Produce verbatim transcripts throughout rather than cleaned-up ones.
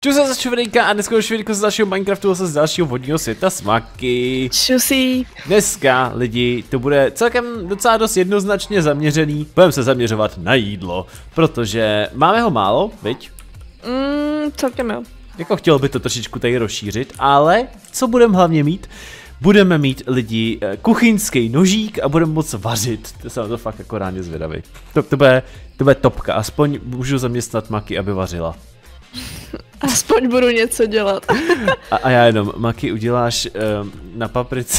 Čus se Švedejka a dneska už vidíte z dalšího Minecraftu a z dalšího vodního světa s Maki. Čusí. Dneska lidi to bude celkem docela dost jednoznačně zaměřený. Budeme se zaměřovat na jídlo, protože máme ho málo, viď? Mm, celkem jo. Jako chtěl by to trošičku tady rozšířit, ale co budeme hlavně mít? Budeme mít lidi kuchyňský nožík a budeme moc vařit. To jsem na to fakt jako ráně zvědavý. To, to, bude, to bude topka, aspoň můžu zaměstnat Maki, aby vařila. Aspoň budu něco dělat. A, a já jenom, Maki, uděláš um, na paprice.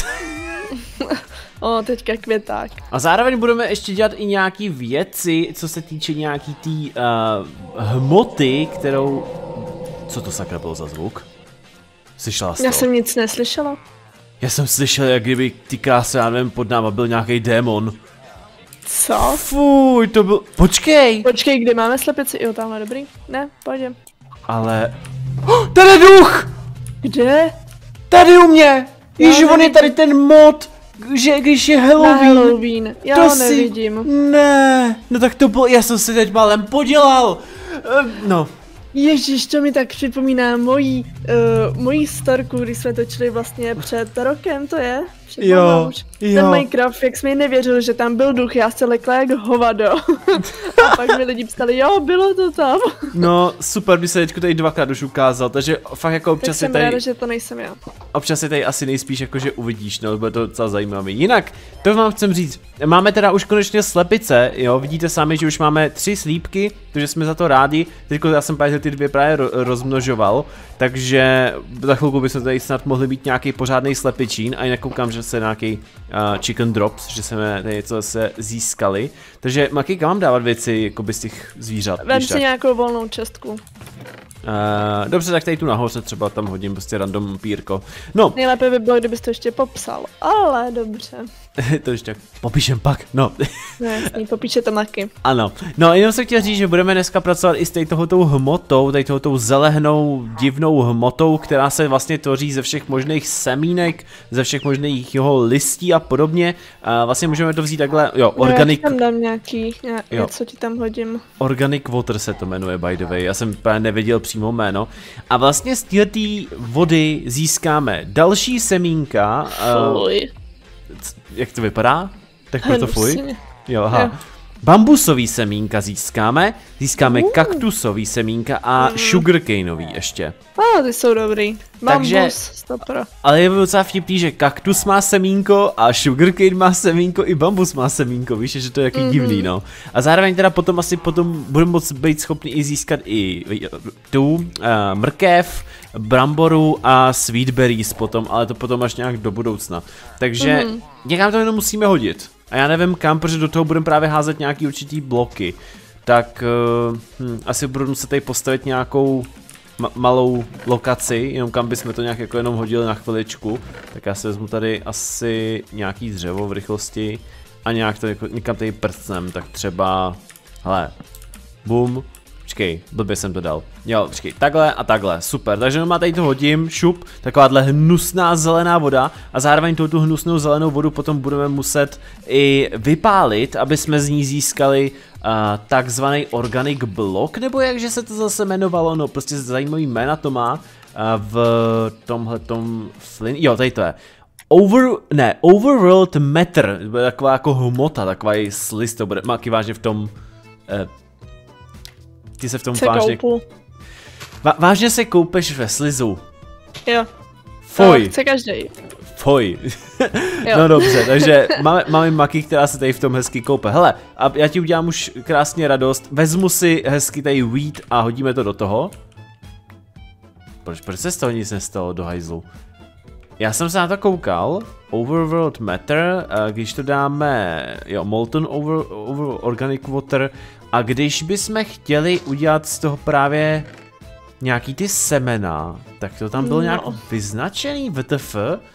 O, teďka květák. A zároveň budeme ještě dělat i nějaký věci, co se týče nějaký tý uh, hmoty, kterou... Co to sakra bylo za zvuk? Slyšela jsi to? Já jsem nic neslyšela. Já jsem slyšel, jak kdyby ty krásy, já nevím, pod náma byl nějaký démon. Co? Fuj, to byl... Počkej! Počkej, kde máme slepici? Jo, tamhle, dobrý. Ne, pojďem. Ale... Oh, tady je duch! Kde? Tady u mě! Ježiš, on je nevidím. tady ten mod, že když je Halloween. Na Halloween. Já to ho si... nevidím. Ne, no tak to bylo, já jsem si teď málem podělal. Uh, no. Ježíš, to mi tak připomíná mojí, uh, mojí storku, když jsme točili vlastně před rokem, to je? Před Jo, už. jo. Ten Minecraft, jak jsme nevěřili, že tam byl duch, já se lekla jak hovado. A pak mi lidi psali, jo, bylo to tam. No, super, by se teďko tady dvakrát už ukázal, takže fakt jako Tak občas je jsem tady... ráda, že to nejsem já. Občas je tady asi nejspíš jako, že uvidíš, no, bude to docela zajímavý. Jinak, to vám chcem říct, máme teda už konečně slepice, jo, vidíte sami, že už máme tři slípky, takže jsme za to rádi, teďko já jsem právě ty dvě právě ro rozmnožoval, takže za chvilku bychom tady snad mohli být nějaký pořádný slepičín a jinak koukám, že se nějaký uh, chicken drops, že jsme tady něco se získali, takže Maki, kam mám dávat věci jako z těch zvířat? Vem si nějakou volnou čestku. Uh, dobře, tak tady tu nahoře třeba tam hodím prostě random pírko. No. Nejlépe by bylo, kdybys to ještě popsal, ale dobře. To ještě tak popíšem pak, no. No jasný, popíše to Maki. Ano, no jenom jsem chtěl říct, že budeme dneska pracovat i s tady tohotou hmotou, tady tohotou zelehnou divnou hmotou, která se vlastně tvoří ze všech možných semínek, ze všech možných jeho listí a podobně. A vlastně můžeme to vzít takhle, jo, organic... No, já ti tam dám nějaký, něco ti tam hodím. Organic water se to jmenuje, by the way, já jsem právě nevěděl přímo jméno. A vlastně z této vody získáme další semínka. Fuj. Uh, jak to vypadá? Tak pro to fuj. Hnusně. Jo, aha. Jo. Bambusový semínka získáme, získáme uh. kaktusový semínka a mm. sugarcaneový ještě. A ty jsou dobrý. Bambus, Takže, stopro. ale je docela vtipný, že kaktus má semínko a sugarcane má semínko i bambus má semínko, víš, že to je jaký mm-hmm. divný, no. A zároveň teda potom asi potom budeme moct být schopni i získat i tu uh, mrkev, bramboru a sweetberries potom, ale to potom až nějak do budoucna. Takže mm-hmm. někam to jenom musíme hodit. A já nevím kam, protože do toho budeme právě házet nějaký určitý bloky. Tak uh, hm, asi budu muset tady postavit nějakou ma malou lokaci, jenom kam bychom to nějak jako jenom hodili na chviličku. Tak já si vezmu tady asi nějaký dřevo v rychlosti a nějak to jako, někam tady prcnem, tak třeba, hele, bum. Počkej, blbě jsem to dal. Jo, počkej, takhle a takhle, super. Takže má tady to hodím, šup, takováhle hnusná zelená voda a zároveň tu hnusnou zelenou vodu potom budeme muset i vypálit, aby jsme z ní získali uh, takzvaný organic block, nebo jakže se to zase jmenovalo, no prostě zajímavý jména to má uh, v tomhletom flin, jo, tady to je. Over, ne, overworld matter, to bude taková jako hmota, takový sliz, to bude, Maki vážně v tom... Uh, Ty se v tom se vážně... Va vážně se koupeš ve slizu. Jo. Fuj. To chce každý. Fuj. No dobře, takže máme, máme Maki, která se tady v tom hezky koupe. Hele, a já ti udělám už krásně radost. Vezmu si hezky tady wheat a hodíme to do toho. Proč, proč se z toho nic nestalo do hajzlu? Já jsem se na to koukal. Overworld matter, když to dáme, jo, molten over, over organic water. A když bychom chtěli udělat z toho právě nějaký ty semena, tak to tam bylo no. nějak vyznačený, W T F.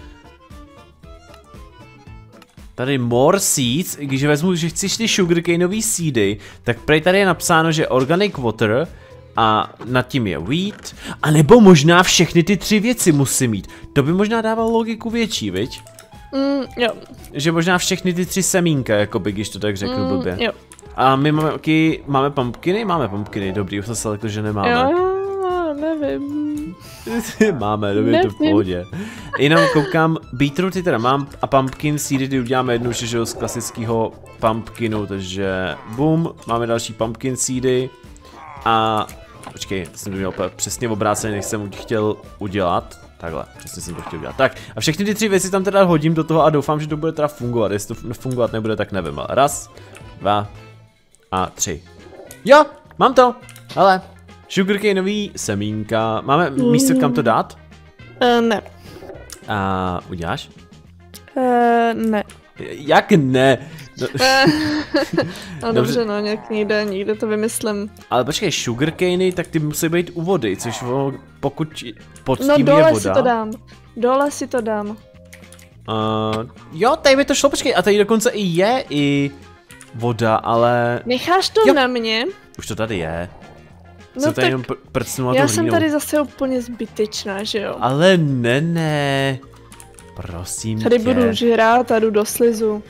Tady more seeds, když vezmu, že chceš ty sugarcaneový seedy, tak prej tady je napsáno, že organic water a nad tím je wheat, a nebo možná všechny ty tři věci musí mít. To by možná dávalo logiku větší, viď? Mm, jo. Že možná všechny ty tři semínka, jakoby, když to tak řeknu mm, blbě. Jo. A my máme, okay, máme pumpkiny? Máme pumpkiny, dobrý, už jsem se lekl, že nemáme. Jo, nevím. nevím. Máme, dobře, to v pohodě. Jenom koukám, beetrooty teda mám a pumpkin seedy uděláme jednu že jo, z klasického pumpkinu, takže boom, máme další pumpkin seedy a počkej, jsem to měl přesně obrácený, než jsem chtěl udělat. Takhle, přesně jsem to chtěl udělat. Tak a všechny ty tři věci tam teda hodím do toho a doufám, že to bude teda fungovat. Jestli to fungovat nebude, tak nevím, ale raz, dva a tři. Jo, mám to, hele. Sugarcaneový semínka. Máme místo, kam to dát? Uh, ne. A uděláš? Uh, ne. Jak ne? No, no dobře, no, nějak někde, někde to vymyslím. Ale počkej, sugarcaney, tak ty musí být u vody, což pokud pod no, tím je voda. No dole si to dám. Dole si to dám. Uh, jo, tady by to šlo, počkej, a tady dokonce i je i voda, ale... Necháš to jo. na mě? Už to tady je. No jsem tady tak jenom pr prcnula já to jsem hlínou. tady zase úplně zbytečná, že jo? Ale ne, ne. Prosím Tady tě. budu žrát a jdu do slizu.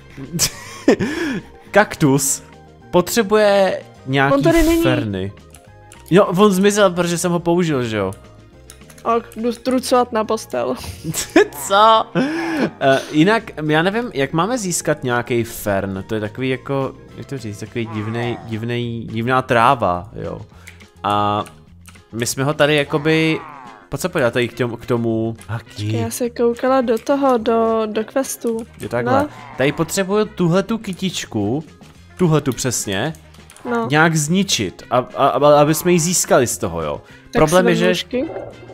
Kaktus potřebuje nějaký on tady není. ferny. Jo, on zmizel, protože jsem ho použil, že jo? A jdu strucovat na postel. Co? Uh, jinak, já nevím, jak máme získat nějaký fern, to je takový jako, jak to říct, takový divnej, divnej, divná tráva, jo. A my jsme ho tady jakoby, pojď se podívat tady k tomu, k tomu. Haki. Já se koukala do toho, do, do questu. Je takhle, no. Tady potřebuju tuhletu kytičku, tuhletu přesně, no. nějak zničit, a, a, a, aby jsme ji získali z toho, jo. Tak problém je, že... Nůžky.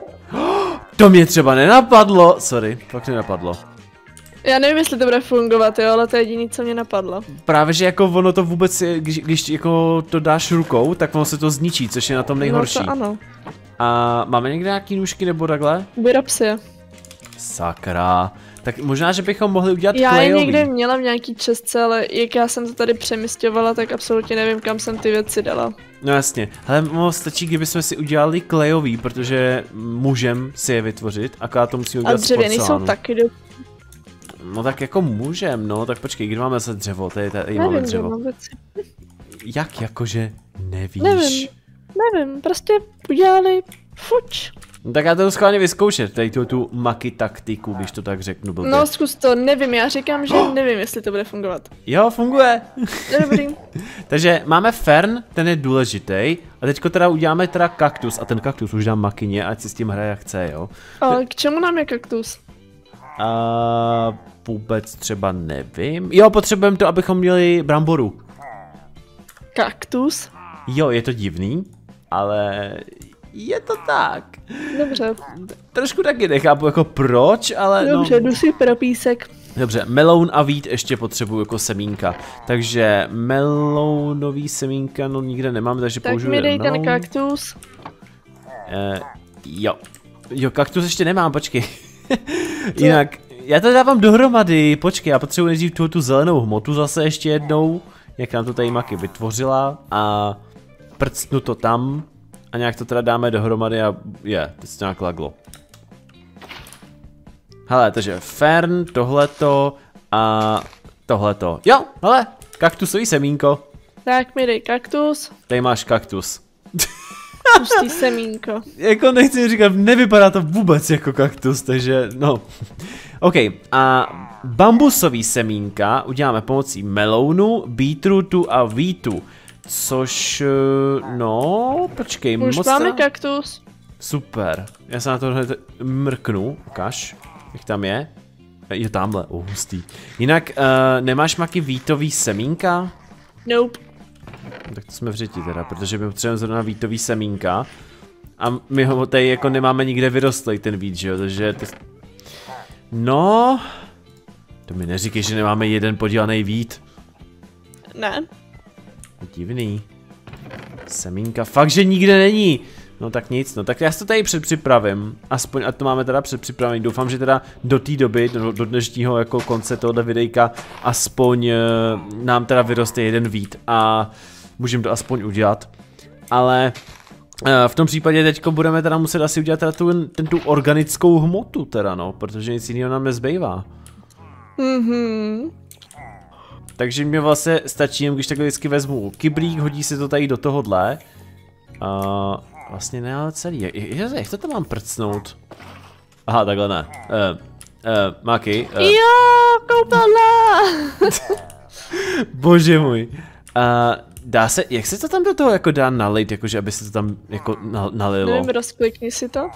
To mě třeba nenapadlo, sorry, fakt nenapadlo. Já nevím, jestli to bude fungovat, jo, ale to je jediné, co mě napadlo. Právě, že jako ono to vůbec, když, když jako to dáš rukou, tak ono se to zničí, což je na tom nejhorší. No to ano. A máme někde nějaký nůžky nebo takhle? Vyrob si je. Sakra. Tak možná, že bychom mohli udělat já klejový. Já je někde měla v nějaký čestce, ale jak já jsem to tady přemysťovala, tak absolutně nevím, kam jsem ty věci dala. No jasně. Hele, mohlo stačí, kdybychom si udělali klejový, protože můžem si je vytvořit, akorát to musíme udělat. A dřevěný jsou taky do... No tak jako můžem, no, tak počkej, kde máme zase dřevo, tady, tady nevím, máme dřevo. Nevím, Jak jakože nevíš? Nevím, nevím, prostě udělali fuč. No tak já to schválně vyzkoušet, tady tu, tu maki taktiku, když to tak řeknu blbě. No zkus to, nevím, já říkám, že oh. nevím, jestli to bude fungovat. Jo, funguje. Dobrý. Takže máme fern, ten je důležitý, a teďko teda uděláme teda kaktus, a ten kaktus už dám makyně, ať si s tím hraje jak chce, jo. A k čemu nám je kaktus? A vůbec třeba nevím. Jo, potřebujeme to, abychom měli bramboru. Kaktus? Jo, je to divný, ale je to tak. Dobře. Trošku taky nechápu jako proč, ale Dobře, no... jdu si pro písek. Dobře, meloun a vít ještě potřebuju jako semínka. Takže melounový semínka, no nikde nemám, takže tak použiju mi dej meloun. ten kaktus. Uh, jo. Jo, kaktus ještě nemám, počkej. Jinak, já to dávám dohromady, počkej, já potřebuji nejdřív tu, tu zelenou hmotu zase ještě jednou, jak nám to tady Maki vytvořila, a prcnu to tam a nějak to teda dáme dohromady a je, to se nějak laglo. Hele, takže fern, tohleto a tohleto. Jo, hele, kaktusový semínko. Tak mi dej kaktus. Tady máš kaktus. Pustý semínko. Jako nechci říkat, nevypadá to vůbec jako kaktus, takže no. OK, a bambusový semínka uděláme pomocí melounu, beetrootu a vítu. Což, no, počkej. Už moc máme ta... kaktus. Super, já se na to hned mrknu, ukaž, jak tam je. Je tamhle, oh, hustý. Jinak, uh, nemáš Maki vítový semínka? Nope. Tak to jsme v řeti teda, protože my potřebujeme zrovna vítový semínka. A my ho tady jako nemáme nikde vyrostlý ten vít, že jo, takže... Ty... No... To mi neříkej, že nemáme jeden podělaný vít. Ne. Divný. Semínka, fakt, že nikde není. No tak nic, no tak já si to tady předpřipravím. Aspoň, a to máme teda předpřipravený. Doufám, že teda do té doby, do, do dnešního jako konce tohoto videjka, aspoň e, nám teda vyroste jeden vít a můžeme to aspoň udělat. Ale e, v tom případě teďko budeme teda muset asi udělat teda tu, ten, tu organickou hmotu teda, no, protože nic jiného nám nezbývá. Mhm. Takže mě vlastně stačí, když takhle vždycky vezmu kyblík, hodí se to tady do tohohle. Uh, Vlastně ne, ale celý. Jak, jak, jak to tam mám prcnout? Aha, takhle ne. Uh, uh, Maki. Uh. Jo, koupelna! Bože můj. Uh, dá se, jak se to tam do toho jako dá nalejt, jakože aby se to tam jako nalilo? Nevím, rozklikni si to.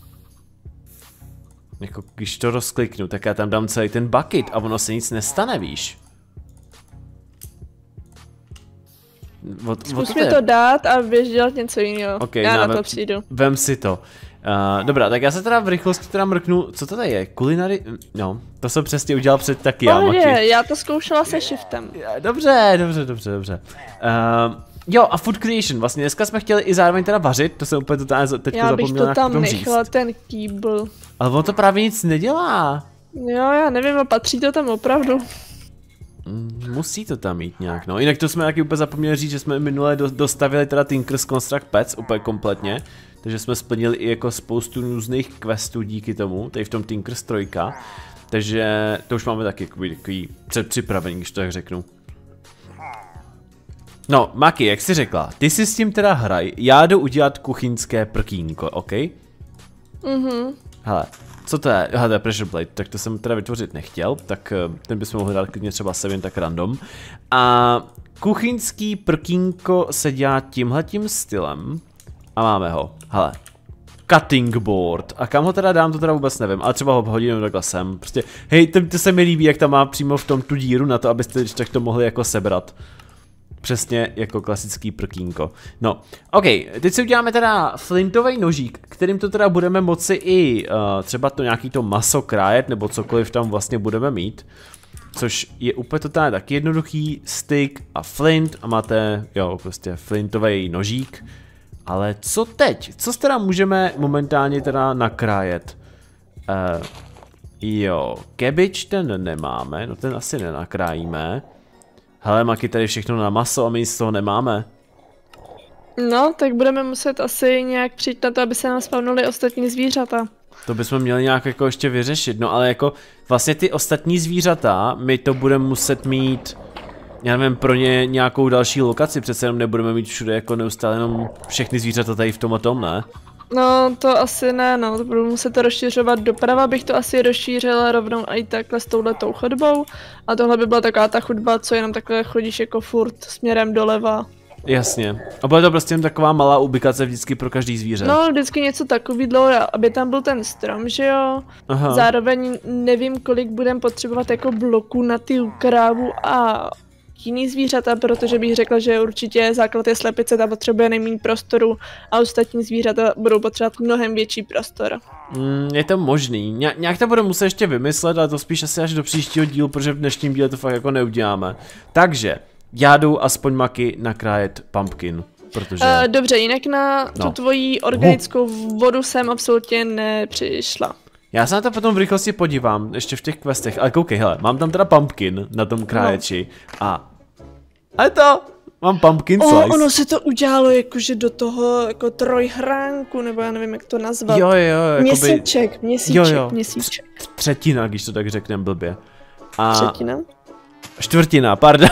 Jako když to rozkliknu, tak já tam dám celý ten bucket a ono se nic nestane, víš? Od, Zkus mi to dát a běž dělat něco jiného. Okay, já na, na to přijdu. Vem si to. Uh, dobrá, tak já se teda v rychlosti teda mrknu, co to tady je? Kulinary? No, to jsem přesně udělal před taky já, Maki. Já to zkoušela se shiftem. Dobře, dobře, dobře, dobře. Uh, jo, a food creation, vlastně dneska jsme chtěli i zároveň teda vařit, to jsem úplně totálně teď já zapomněl bych to tam říct. nechala, ten kýbl. Ale on to právě nic nedělá. Jo, já nevím, a patří to tam opravdu. Musí to tam mít nějak, no. Jinak to jsme taky úplně zapomněli říct, že jsme minule dostavili teda Tinker's Construct Pets úplně kompletně. Takže jsme splnili i jako spoustu různých questů díky tomu, tady v tom Tinker's trojka. Takže to už máme taky takový předpřipravení, když to tak řeknu. No, Maki, jak jsi řekla, ty si s tím teda hraj, já jdu udělat kuchyňské prkínko, ok? Mhm. Hele, co to je? Aha, to je pressure plate, tak to jsem teda vytvořit nechtěl, tak ten bychom mohli dát klidně třeba sem jen tak random. A kuchyňský prkínko se dělá tímhletím stylem a máme ho, hele. Cutting board. A kam ho teda dám, to teda vůbec nevím, ale třeba ho hodím takhle sem. Prostě, hej, to, to se mi líbí, jak tam má přímo v tom tu díru na to, abyste když tak to mohli jako sebrat. Přesně jako klasický prkínko. No, ok, teď si uděláme teda flintový nožík, kterým to teda budeme moci i uh, třeba to nějaký to maso krájet, nebo cokoliv tam vlastně budeme mít. Což je úplně totálně taky jednoduchý, stick a flint a máte, jo, prostě flintový nožík. Ale co teď? Co teda můžeme momentálně teda nakrájet? Uh, jo, cabbage ten nemáme, no ten asi nenakrájíme. Hele, Maki, tady všechno na maso a my z toho nemáme. No, tak budeme muset asi nějak přijít na to, aby se nám spavnuly ostatní zvířata. To bychom měli nějak jako ještě vyřešit, no ale jako vlastně ty ostatní zvířata, my to budeme muset mít, já nevím, pro ně nějakou další lokaci, přece jenom nebudeme mít všude jako neustále jenom všechny zvířata tady v tom a tom, ne? No, to asi ne, no, to budu muset to rozšiřovat doprava, bych to asi rozšířila rovnou i takhle s touhletou chodbou. A tohle by byla taková ta chodba, co jenom takhle chodíš jako furt směrem doleva. Jasně. A bude to prostě jen taková malá ubikace vždycky pro každý zvíře. No, vždycky něco takového, aby tam byl ten strom, že jo. Aha. Zároveň nevím, kolik budem potřebovat jako bloků na ty krávu a jiný zvířata, protože bych řekla, že určitě základ je slepice, ta potřebuje nejméně prostoru a ostatní zvířata budou potřebovat mnohem větší prostor. Mm, je to možný. Ně nějak to budeme muset ještě vymyslet, ale to spíš asi až do příštího dílu, protože v dnešním díle to fakt jako neuděláme. Takže já jdu aspoň Maki nakrájet pumpkin, protože... Uh, dobře, jinak na no. tu tvoji organickou uh. vodu jsem absolutně nepřišla. Já se na to potom v rychlosti podívám, ještě v těch questech, ale koukej, hele, mám tam teda pumpkin na tom kráječi no. a... A je to, mám pumpkin slice. Oh, ono se to udělalo jakože do toho jako trojhránku, nebo já nevím, jak to nazvat. Jo, jo, jakoby... Měsíček, měsíček, jo, jo. měsíček. Třetina, když to tak řekneme blbě. A... Třetina? Čtvrtina, pardon.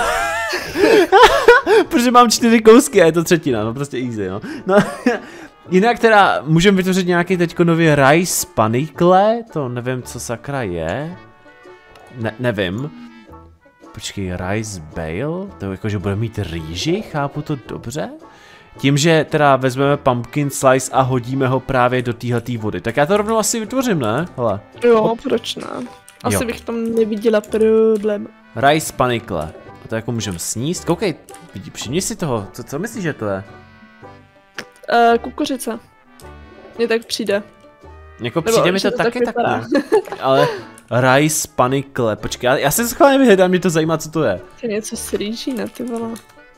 Protože mám čtyři kousky a je to třetina, no prostě easy, no. no. Jinak teda můžeme vytvořit nějaký teďko nový rice panikle, to nevím, co sakra je. Ne, nevím. Počkej, rice bale? To jakože bude mít rýži, chápu to dobře? Tím, že teda vezmeme pumpkin slice a hodíme ho právě do téhletý vody, tak já to rovnou asi vytvořím, ne? Hele. Jo, Hop. proč ne? Asi jo. bych tam neviděla problém. Rice panikle. A to jako můžeme sníst? Koukej, vidí, všimni si toho, co, co myslíš, že to je? Uh, kukuřice. Mně tak přijde. Jako přijde Nebo, mi to, to taky tak, tak ale rice panikle, počkej, já, já se schválně vyhledám, mě to zajímá, co to je. To je něco s rýží, ne, ty vole.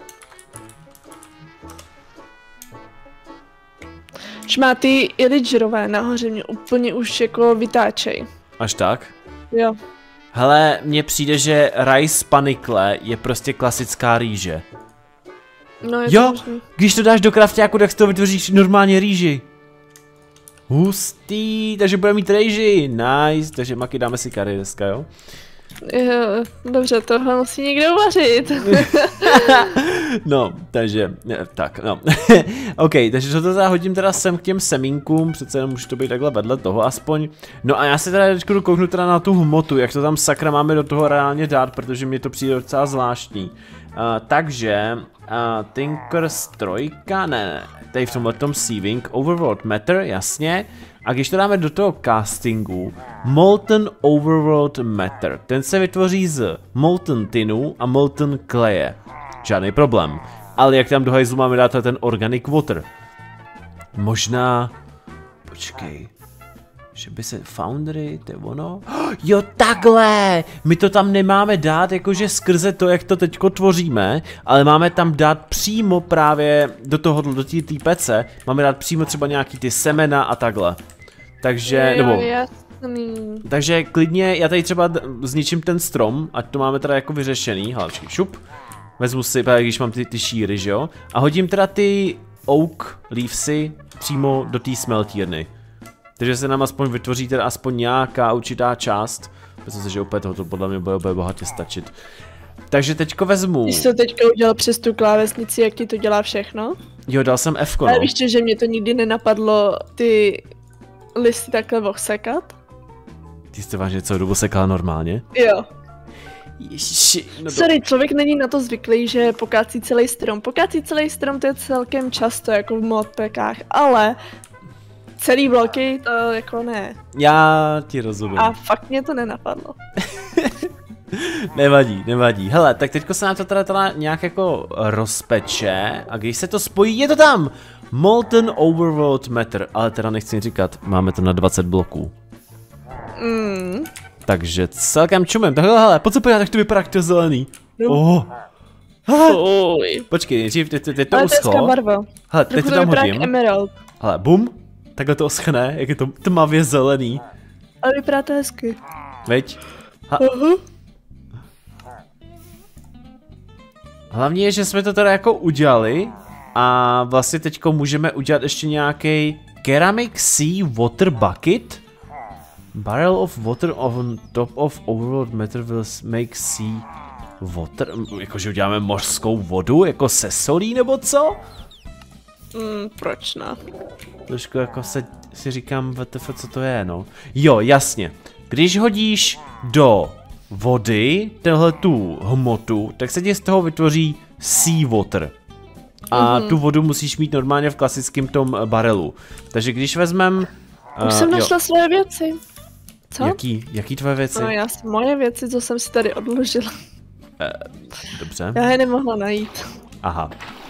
Šmá, ty ilidžerové nahoře mě úplně už jako vytáčej. Až tak? Jo. Hele, mně přijde, že rice panikle je prostě klasická rýže. No, je jo, to když to dáš do krafťáku, tak z toho vytvoříš normálně rýži. Hustý, takže bude mít rýži, nice, takže Maki dáme si kary dneska, jo. Jo, dobře, tohle musí někdo uvařit. No, takže, tak, no. OK, takže to teda hodím teda sem k těm semínkům, přece jenom může to být takhle vedle toho aspoň. No a já se teda teď jdu kouknu teda na tu hmotu, jak to tam sakra máme do toho reálně dát, protože mě to přijde docela zvláštní. Uh, takže, uh, Tinker's trojka, ne, ne, tady v tomhletom sieving, Overworld Matter, jasně. A když to dáme do toho castingu, Molten Overworld Matter, ten se vytvoří z Molten Tinu a Molten Claye. Žádný problém. Ale jak tam do hajzlu máme dát ten Organic Water? Možná... Počkej... Že by se Foundry, to je ono? Jo, takhle! My to tam nemáme dát jakože skrze to, jak to teďko tvoříme, ale máme tam dát přímo právě do toho, do té pece, máme dát přímo třeba nějaký ty semena a takhle. Takže, jo, nebo... jasný. Takže klidně, já tady třeba zničím ten strom, ať to máme teda jako vyřešený, hlavčí šup. Vezmu si, když mám ty, ty šíry, že jo? A hodím teda ty oak leavesy přímo do té smeltírny. Takže se nám aspoň vytvoří teda aspoň nějaká určitá část. Myslím si, že opět tohoto podle mě bude, bude bohatě stačit. Takže teďko vezmu... Ty jsi to teďka udělal přes tu klávesnici, jak ti to dělá všechno? Jo, dal jsem F ko, no. Ale víš, že mě to nikdy nenapadlo ty listy takhle osekat? Ty jste vážně celou dobu sekala normálně? Jo. Ježiši, no to... Sorry, člověk není na to zvyklý, že pokácí celý strom. Pokácí celý strom to je celkem často, jako v modpackách, ale celý bloky to jako ne. Já ti rozumím. A fakt mě to nenapadlo. Nevadí, nevadí. Hele, tak teďko se nám to teda, teda nějak jako rozpeče a když se to spojí, je to tam! Molten Overworld Matter, ale teda nechci říkat, máme to na dvacet bloků. Mm. Takže celkem čumem. Tak hele, hele, pojď se podívat, jak to vypadá, jak to je zelený. No. Oh. Fuj. Počkej, nejdřív, teď, teď to Ale to je uschlo. barva. Hele, teď to tam hodím. Emerald. Hele, bum. Takhle to oschne, jak je to tmavě zelený. Ale vypadá to hezky. Veď? Ha. Uh-huh. Hlavně je, že jsme to teda jako udělali a vlastně teďko můžeme udělat ještě nějaký Ceramic Sea Water Bucket. Barrel of water on top of overworld matter will make sea water. Jakože uděláme mořskou vodu, jako se solí nebo co? Mm, proč ne? Trošku jako se, si říkám, W T F, co to je, no. Jo, jasně. Když hodíš do vody tenhle tu hmotu, tak se ti z toho vytvoří sea water. A mm-hmm. tu vodu musíš mít normálně v klasickém tom barelu. Takže když vezmem... Už uh, jsem našla svoje věci. Co? Jaký, jaký tvoje věci? No já jsem moje věci, co jsem si tady odložila. Eh, dobře. Já je nemohla najít. Aha.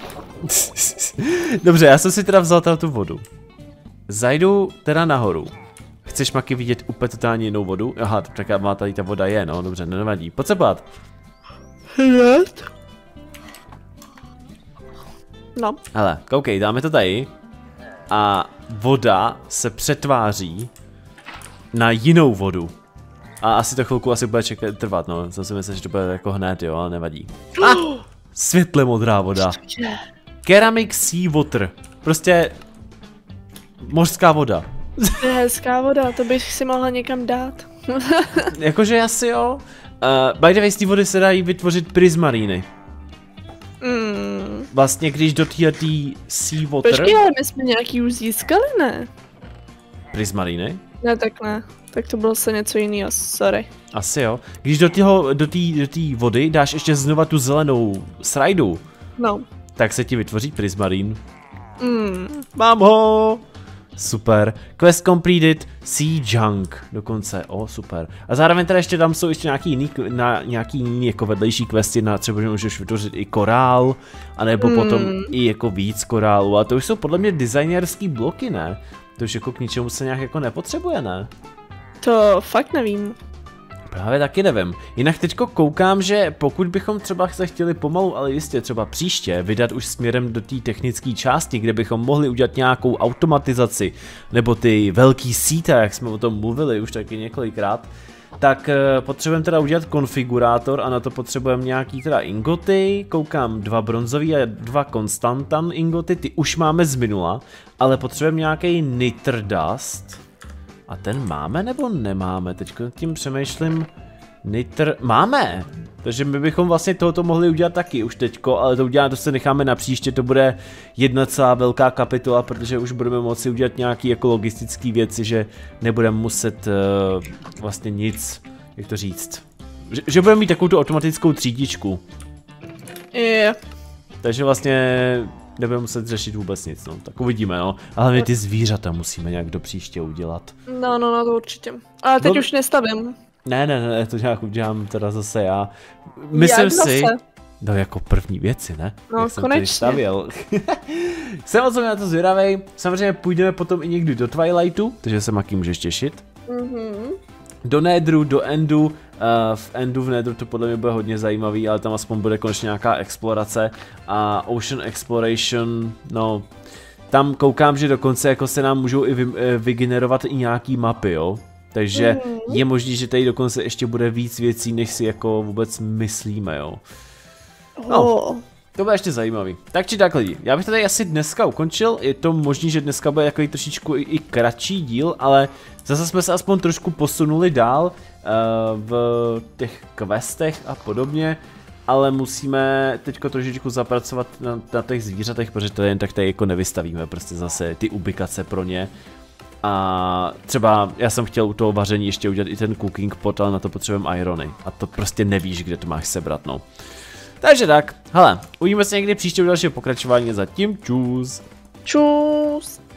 Dobře, já jsem si teda vzal teda tu vodu. Zajdu teda nahoru. Chceš, Maki, vidět úplně totálně jinou vodu? Aha, tak má tady ta voda je, no dobře, nevadí. Pojď se bát. Hned? No. Hele, koukej, dáme to tady. A voda se přetváří na jinou vodu. A asi to chvilku asi bude čekat, trvat, no. Jsem si myslel, že to bude jako hned, jo, ale nevadí. Ah! Světle modrá voda. Ceramic Sea Water. Prostě mořská voda. To je hezká voda, to bych si mohla někam dát. Jakože asi jo. Uh, by the way, z té vody se dají vytvořit prismariny. Mm. Vlastně, když do této Sea Water... Počkej, ale my jsme nějaký už získali, ne? Prismariny? Ne, tak ne. Tak to bylo se něco jiného, sorry. Asi jo. Když do té do do té vody dáš ještě znova tu zelenou srajdu, no. tak se ti vytvoří prismarín. Mm. Mám ho! Super. Quest completed, Sea Junk dokonce, o super. A zároveň teda ještě tam jsou ještě nějaký jiný, na, nějaký jiný jako vedlejší questy, na třeba můžeš vytvořit i korál, anebo mm. potom i jako víc korálu, a to už jsou podle mě designerský bloky, ne? To už jako k ničemu se nějak jako nepotřebuje, ne? To fakt nevím. Právě taky nevím. Jinak teďko koukám, že pokud bychom třeba se chtěli pomalu, ale jistě třeba příště vydat už směrem do té technické části, kde bychom mohli udělat nějakou automatizaci, nebo ty velký síta, jak jsme o tom mluvili už taky několikrát, tak uh, potřebujeme teda udělat konfigurátor a na to potřebujeme nějaký teda ingoty, koukám dva bronzový a dva konstantan ingoty, ty už máme z minula, ale potřebujeme nějaký nitr dust. A ten máme nebo nemáme? Teď tím přemýšlím, Nitr, máme! Takže my bychom vlastně tohoto mohli udělat taky už teďko, ale to uděláme, to se necháme na příště, to bude jedna celá velká kapitola, protože už budeme moci udělat nějaké jako logistické věci, že nebudeme muset uh, vlastně nic, jak to říct, že, že budeme mít takovou tu automatickou třídičku. Yeah. Takže vlastně nebudeme muset řešit vůbec nic, no, tak uvidíme, no. Ale my ty zvířata musíme nějak do příště udělat. No, no, no, to určitě. Ale teď no, už nestavím. Ne, ne, ne, to nějak udělám teda zase já. Myslím si, no jako první věci, ne? No, jak jsem konečně. Stavěl. Jsem moc na to zvědavej, samozřejmě půjdeme potom i někdy do Twilightu, takže se Maki můžeš těšit. Mhm. Do Netheru, do Endu, uh, v Endu v Netheru to podle mě bude hodně zajímavý, ale tam aspoň bude konečně nějaká explorace a Ocean Exploration, no, tam koukám, že dokonce jako se nám můžou i vy, vygenerovat i nějaký mapy, jo. Takže mm. je možné, že tady dokonce ještě bude víc věcí, než si jako vůbec myslíme, jo. No, oh. To bude ještě zajímavý. Tak či tak lidi, já bych to tady asi dneska ukončil, je to možný, že dneska bude takový trošičku i, i kratší díl, ale zase jsme se aspoň trošku posunuli dál uh, v těch questech a podobně, ale musíme teďko trošičku zapracovat na, na těch zvířatech, protože to jen tak tady jako nevystavíme, prostě zase ty ubikace pro ně. A třeba já jsem chtěl u toho vaření ještě udělat i ten cooking pot, ale na to potřebujeme irony. A to prostě nevíš, kde to máš sebrat, no. Takže tak, hele, uvidíme se někdy příště u dalšího pokračování, zatím čus. Čus.